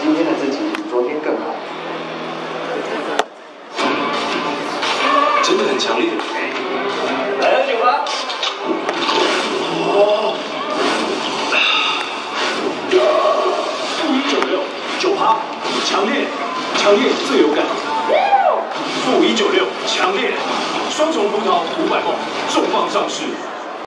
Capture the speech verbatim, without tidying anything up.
今天的自己比昨天更好。 真的很强烈。 来喝酒吧。 哦。负一九六，九趴，强烈，强烈自由感。负一九六，强烈，双重葡萄五百毫，重磅上市。